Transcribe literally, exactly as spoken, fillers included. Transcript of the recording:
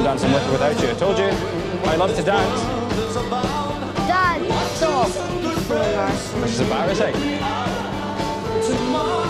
dancing with or without you. I told you, I love to dance. Dad, stop. Which is embarrassing.